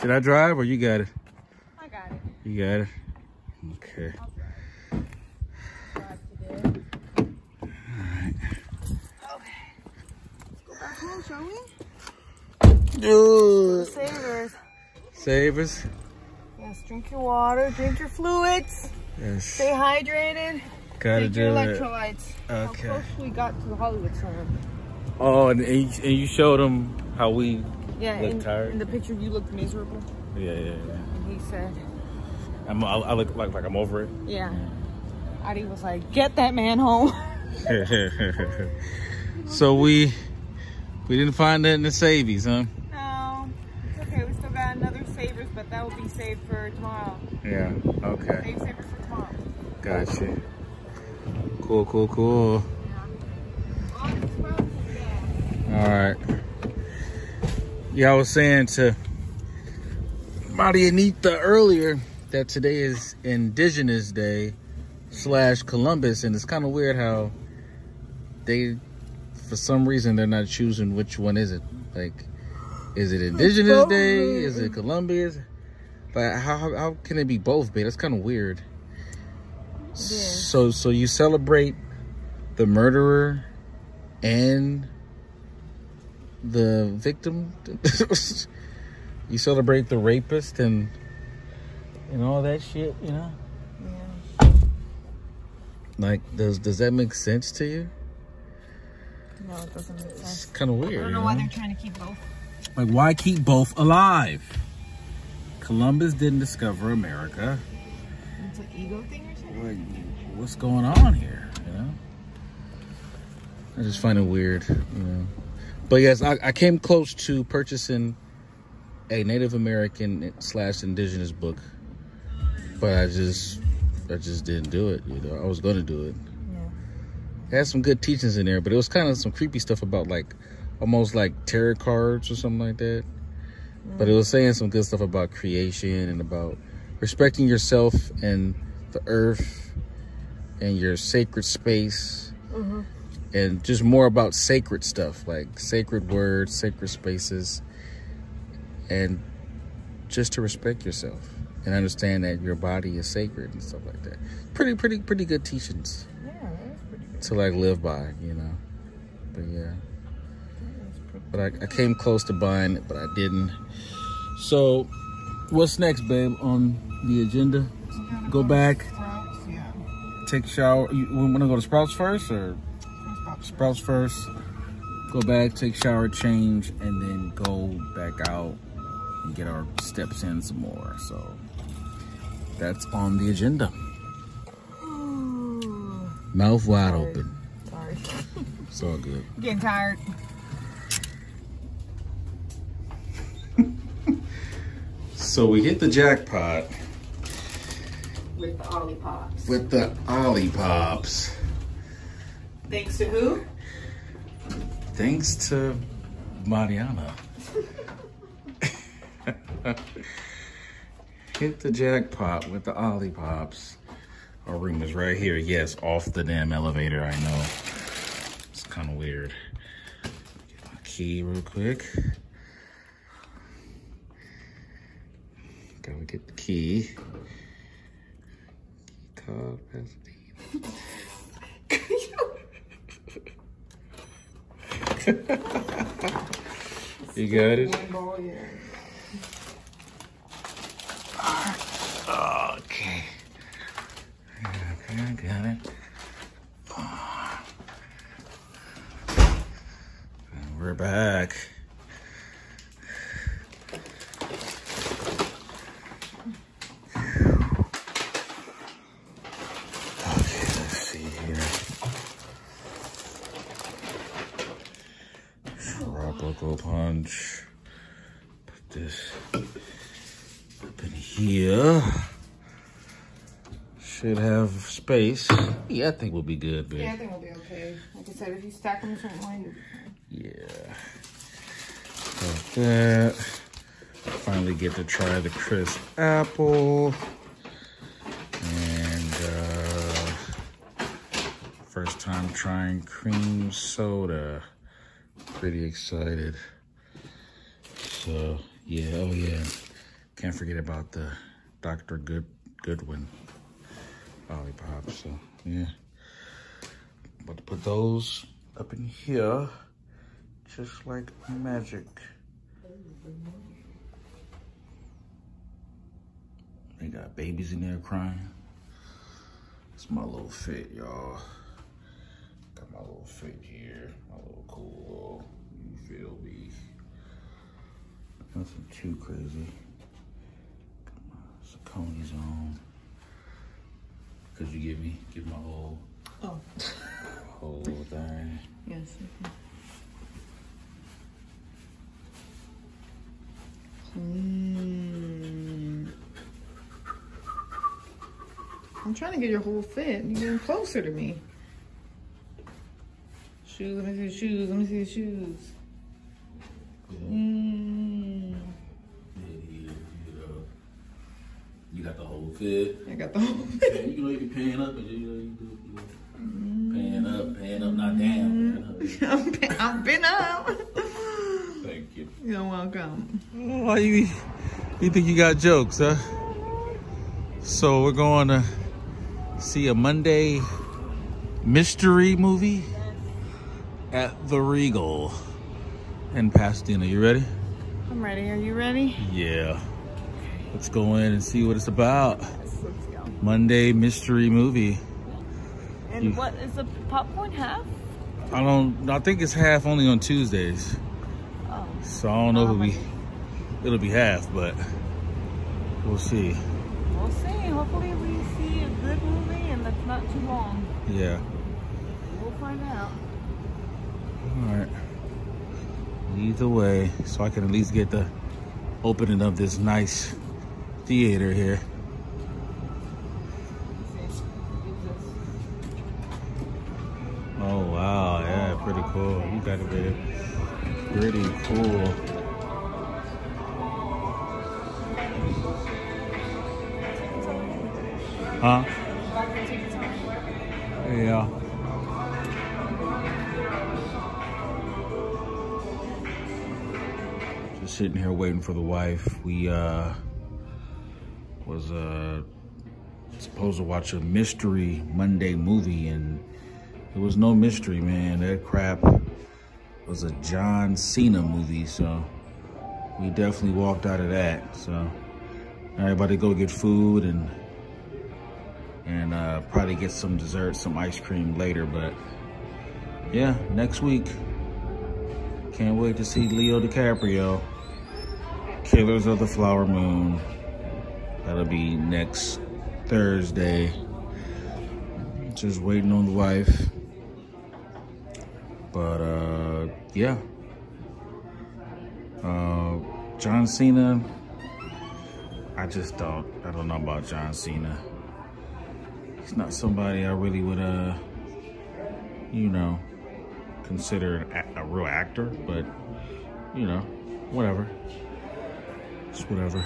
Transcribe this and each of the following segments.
Should I drive or you got it? I got it. You got it? Okay. Drive today. Alright. Okay. Let's go back home, shall we? Good. Savers. Savers. Yes, drink your water, drink your fluids. Yes. Stay hydrated. Gotta Take do your it. electrolytes. Okay. How close we got to the Hollywood sign. Oh, and you showed them how we Yeah, look tired? in the picture you looked miserable. Yeah. And he said, I look like I'm over it. yeah. Adi was like, get that man home. So we didn't find nothing to Savies, huh? No, it's okay. We still got another Savers, but that will be saved for tomorrow. Yeah. Okay. Save Savers for tomorrow. Gotcha. Cool. All right. Yeah, I was saying to Marianita earlier that today is Indigenous Day / Columbus, and it's kind of weird how they, for some reason, they're not choosing which one is it. Like, is it Indigenous Day? Is it Columbus? But how can it be both, babe? That's kind of weird. Yeah. So you celebrate the murderer and the victim? You celebrate the rapist and all that shit, you know? Yeah. Like, does that make sense to you? No, it doesn't make sense. It's kind of weird. I don't know why they're trying to keep both. Like, why keep both alive? Columbus didn't discover America. It's an ego thing or something? Like, what's going on here, you know? I just find it weird, you know? But yes, I came close to purchasing a Native American / indigenous book, but I just didn't do it, you know? I was going to do it. It had some good teachings in there, but it was kind of some creepy stuff about, like, almost like tarot cards or something like that. But it was saying some good stuff about creation and about respecting yourself and the earth and your sacred space. And just more about sacred stuff, like sacred words, sacred spaces, and just to respect yourself and understand that your body is sacred and stuff like that. Pretty good teachings. Yeah, that is pretty good. To like live by, you know. But yeah. But I came close to buying it, but I didn't. So, what's next, babe, on the agenda? Go back, take a shower. You want to go to Sprouts first, or Sprouts first? Go back, take a shower, change, and then go back out and get our steps in some more. So, that's on the agenda. Mouth wide open. Sorry. It's all good. Getting tired. So we hit the jackpot With the Ollipops. with the Ollipops. Thanks to who? Thanks to Mariana. Hit the jackpot with the Ollipops. Our room is right here. Yes, off the damn elevator, I know. It's kind of weird. Get my key real quick. Gotta get the key. Key card, You got it? Okay. Okay, I got it. And we're back. Tropical punch. Put this up in here. Should have space. Yeah, I think we'll be good, babe. Yeah, I think we'll be okay. Like I said, if you stack them a certain way, you'll be fine. Yeah. Like that. Finally get to try the crisp apple. And first time trying cream soda. Pretty excited. So yeah, oh yeah. Can't forget about the Dr. Goodwin lollipop. So yeah, about to put those up in here, just like magic. They got babies in there crying. It's my little fit, y'all. Got my little fit here, my little cool little, you feel me? Nothing too crazy. Got my Saucony's on. Could you give my whole, whole little thing? Yes. I'm trying to get your whole fit. You're getting closer to me. Shoes, let me see the shoes. Let me see the shoes. You got the whole fit. I got the whole fit. Yeah, you know you can pan up, but you pan up, not down. I'm been up. Thank you. You're welcome. Why you think you got jokes, huh? So we're going to see a Monday mystery movie at the Regal in Pasadena. You ready? I'm ready. Are you ready? Yeah. Let's go in and see what it's about. Let's go. Monday mystery movie. And what is the popcorn half? I think it's half only on Tuesdays. Oh. So I don't know if it'll be half, but we'll see. We'll see. Hopefully we see a good movie and that's not too long. Yeah. We'll find out. All right. Either way, so I can at least get the opening of this nice theater here. Oh wow, yeah, pretty cool. You got it, babe. Pretty cool. Huh? Yeah. Just sitting here waiting for the wife. We was supposed to watch a mystery Monday movie, and it was no mystery, man. That crap was a John Cena movie, so we definitely walked out of that. So everybody go get food and probably get some dessert, some ice cream later. But yeah, next week. Can't wait to see Leo DiCaprio, Killers of the Flower Moon. That'll be next Thursday. Just waiting on the wife. But yeah. John Cena, I don't know about John Cena. He's not somebody I really would, you know, consider a real actor, but you know, whatever. It's whatever.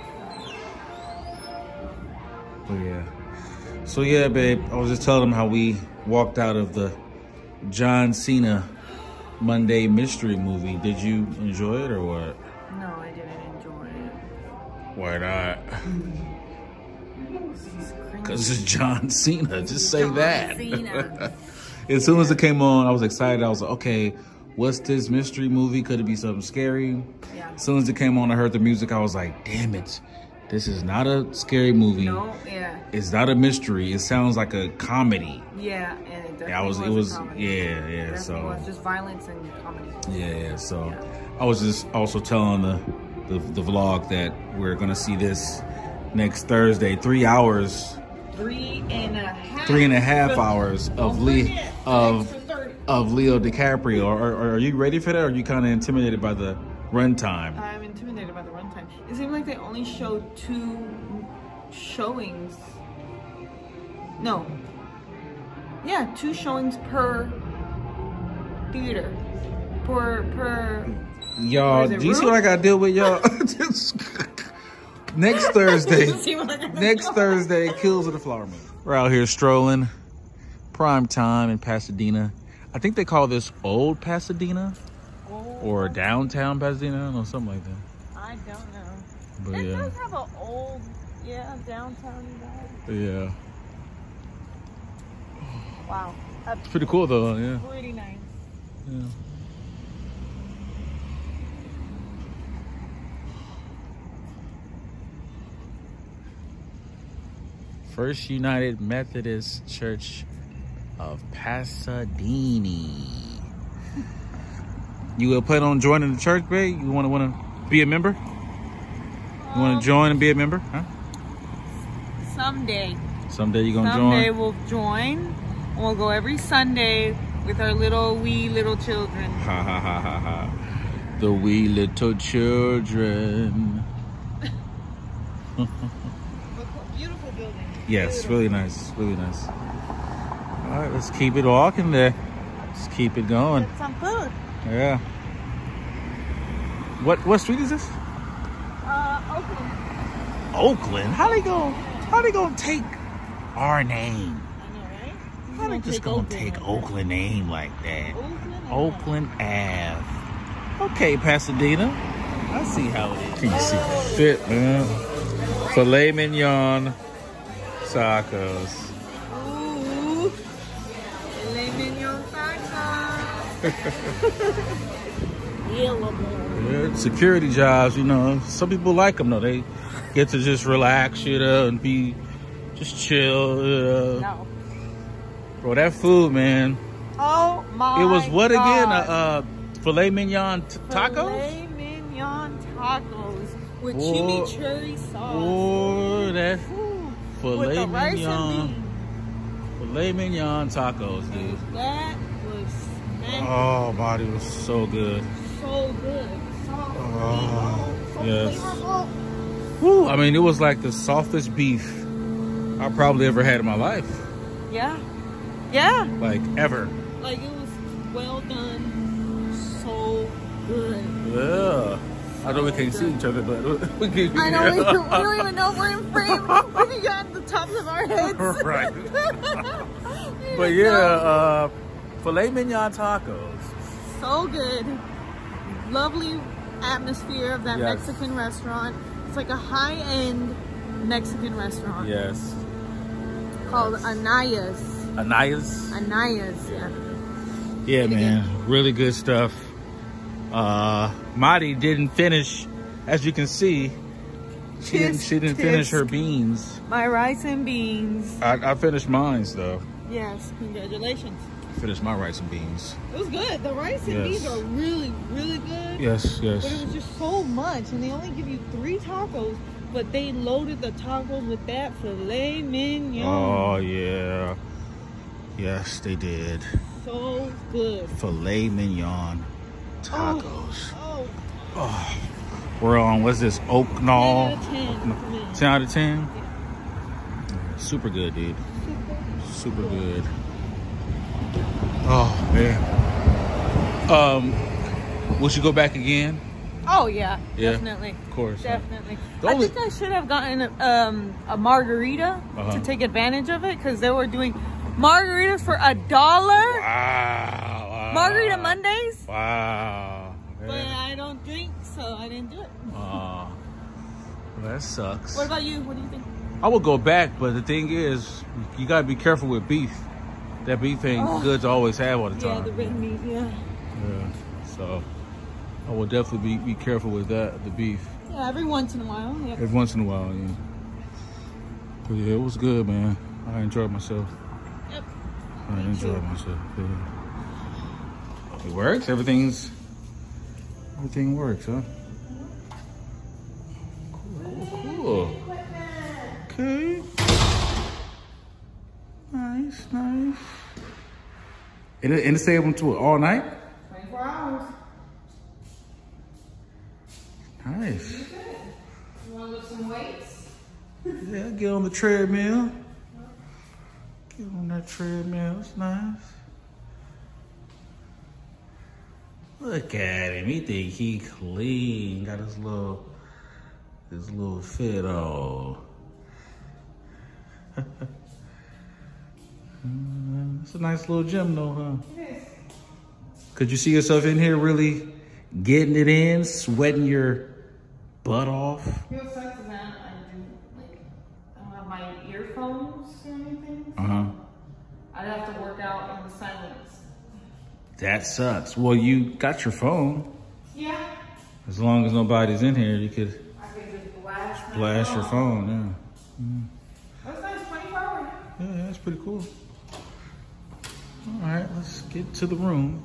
But yeah. So yeah, babe, I was just telling them how we walked out of the John Cena Monday mystery movie. Did you enjoy it or what? No, I didn't enjoy it. Why not? Because it's John Cena. Just say that. Cena. As soon as it came on, I was excited. I was like, okay, what's this mystery movie? Could it be something scary? Yeah. As soon as it came on, I heard the music. I was like, damn it. This is not a scary movie. No, yeah. It's not a mystery. It sounds like a comedy. Yeah, and it definitely Yeah, was it was a comedy. yeah. It So was just violence and comedy. yeah. So Yeah. I was just also telling the vlog that we're gonna see this next Thursday. 3 hours. 3.5. 3.5 hours of Leo DiCaprio. Are you ready for that, or are you kind of intimidated by the runtime? I'm intimidated by the runtime. It seems like they only showed 2 showings. No. Yeah, 2 showings per theater. Per Y'all, do you see what I gotta deal with, y'all? Next Thursday, Killers of the Flower Moon. We're out here strolling, prime time in Pasadena. I think they call this Old Pasadena or Downtown Pasadena. I don't know, something like that. I don't know. But It yeah. does have an old, downtown vibe. Yeah. Wow. It's pretty cool though, yeah. Pretty nice. Yeah. First United Methodist Church of Pasadena. You plan on joining the church, babe? You want to be a member? You want to join and be a member? Huh? Someday. Someday you're gonna Someday join. we'll join. And we'll go every Sunday with our wee little children. Ha ha ha ha ha. The wee little children. Beautiful building. Yes, really nice, really nice. All right, let's keep it walking there. Let's keep it going. Get some food. Yeah. What street is this? Oakland. Oakland. How they gonna take our name? I know, right? How they just gonna take Oakland name like that? Oakland Ave. Okay, Pasadena. I see how it is. Can you see the fit, man? Filet mignon tacos. Ooh. Filet mignon tacos. Yeah, security jobs, you know. Some people like them though. They get to just relax, you know, and be just chill. No. Bro, that food, man. Oh my! It was what again? God. Filet mignon tacos. Filet mignon tacos with Boy. chimichurri sauce. Oh, that Ooh. With filet the rice mignon. and Filet mignon tacos, dude. beans. That was Oh, body was so good. so good. So yes. flavorful. Woo, I mean, it was like the softest beef I probably ever had in my life. Yeah. Yeah. Like, ever. Like it was well done. So good. Yeah. I know we can't see each other, but we can. I know we don't even know if we're in frame. We got the tops of our heads. Right. But yeah, filet mignon tacos. So good. Lovely atmosphere of that Yes. Mexican restaurant. It's like a high-end Mexican restaurant. Yes. Called Anaya's. Anaya's. Anaya's, yeah. Yeah, man. Really good stuff. Madi didn't finish, as you can see. She didn't finish her beans. My rice and beans. I finished mine though. Yes, congratulations. I finished my rice and beans. It was good. The rice and beans are really, really good. Yes, yes. But it was just so much, and they only give you 3 tacos, but they loaded the tacos with that filet mignon. Oh yeah. Yes, they did. So good. Filet mignon tacos. Oh. We're on, what's this? Oak Knoll. 10 out of 10 for me. 10 out of 10? Yeah. Super good, dude. Super good. Oh, man. Would you go back again? Oh yeah, Yeah, definitely. Of course. Definitely. The I only- think I should have gotten a margarita to take advantage of it because they were doing margaritas for $1. Wow. Margarita Mondays. Wow. But I don't drink, so I didn't do it. Well, that sucks. What about you? What do you think? I would go back, but the thing is, you gotta be careful with beef. That beef ain't good to always have all the time. Yeah, the red meat, yeah. Yeah. So I will definitely be careful with that, the beef. Yeah, every once in a while. Yeah. Every once in a while, yeah. But yeah, it was good, man. I enjoyed myself. Yep. I enjoyed myself. Yeah. It works. Everything works, huh? Cool. Okay. Nice. And it stayed open to it all night? 24 hours. Nice. You want to lift some weights? Yeah, get on the treadmill. Get on that treadmill. It's nice. Look at him. He think he clean. Got his little fit on. It's a nice little gym though, huh? It is. Could you see yourself in here really getting it in, sweating your butt off? yourself? You know what sucks is that I don't have my earphones or anything. So I'd have to work out in the silence. That sucks. Well, you got your phone. Yeah. As long as nobody's in here, you could I could just blast your phone. Yeah. That's nice, 24 hours. Yeah, that's pretty cool. All right, let's get to the room.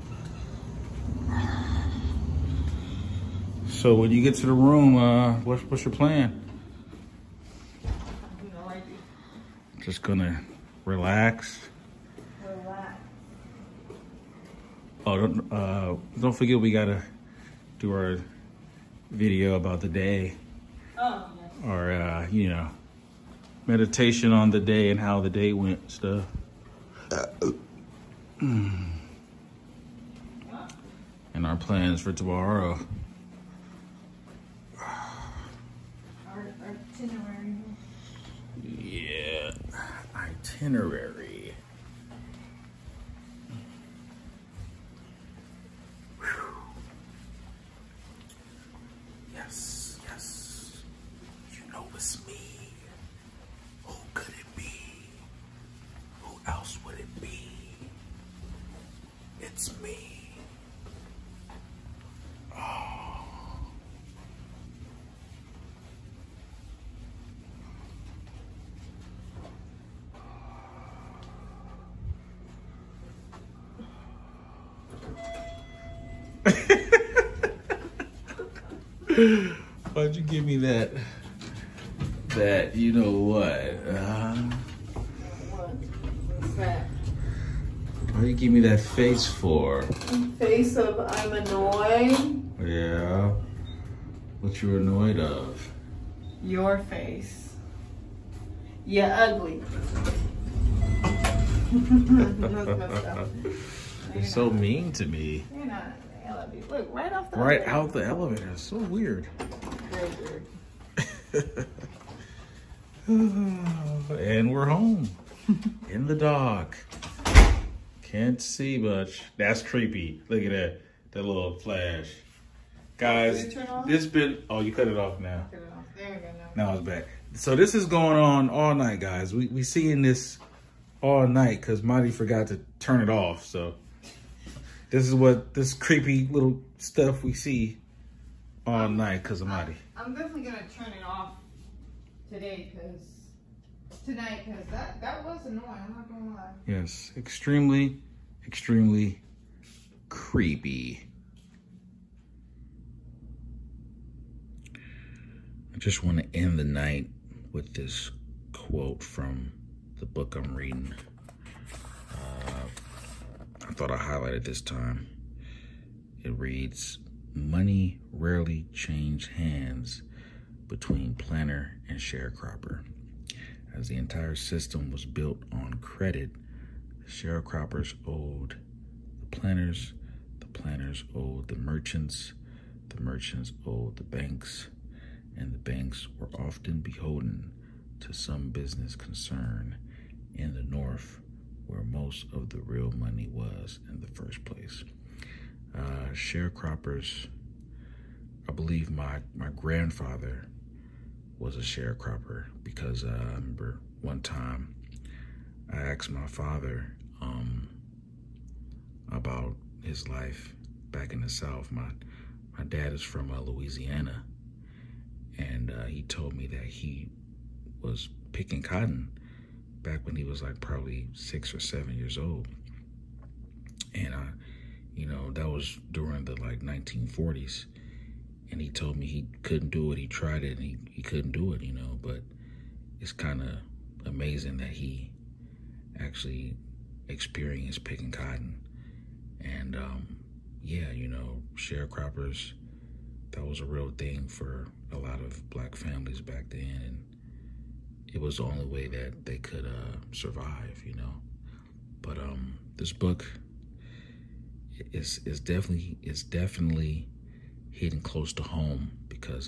So when you get to the room, what's your plan? I have no idea. Just gonna relax. Relax. Oh, don't forget we gotta do our video about the day. Oh, yes. Or you know, meditation on the day and how the day went and stuff. And our plans for tomorrow. Our itinerary. Yeah, itinerary. Whew. Yes, yes. You know it's me. Who could it be? Who else would it be? It's me. Why'd you give me that, you know what? What's that? Why'd you give me that face for? Face of I'm annoyed. Yeah. What you annoyed of? Your face. Yeah, ugly. That's messed up. You're so mean to me. You're not. I love you. Look, right off the Right elevator. out the elevator. It's so weird. Very weird. And we're home. In the dark. Can't see much. That's creepy. Look at that. That little flash. Guys, Did you turn it off? this been... Oh, you cut it off now. Cut it off. There we go. Now it's back. So this is going on all night, guys. We seeing this all night because Marty forgot to turn it off. So this is what this creepy little stuff we see all night because of Marty. I'm definitely gonna turn it off tonight because that was annoying. I'm not gonna lie. Yes, extremely, extremely creepy. I just want to end the night with this quote from the book I'm reading. I thought I highlighted this time. It reads, "Money rarely changed hands between planner and sharecropper. As the entire system was built on credit, the sharecroppers owed the planners owed the merchants owed the banks, and the banks were often beholden to some business concern in the North where most of the real money was in the first place." Sharecroppers, I believe my grandfather was a sharecropper because I remember one time I asked my father about his life back in the South. My dad is from Louisiana, and he told me that he was picking cotton back when he was like probably 6 or 7 years old. And you know, that was during the like 1940s. And he told me he couldn't do it. He tried it and he couldn't do it, you know, but it's kind of amazing that he actually experienced picking cotton. And yeah, you know, sharecroppers, that was a real thing for a lot of black families back then. And it was the only way that they could survive, you know. But this book is definitely hitting close to home because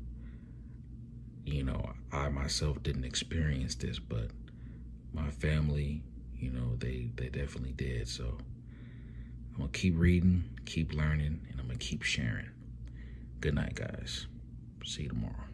you know, I myself didn't experience this, but my family, you know, they definitely did. So I'm gonna keep reading, keep learning, and I'm gonna keep sharing. Good night, guys. See you tomorrow.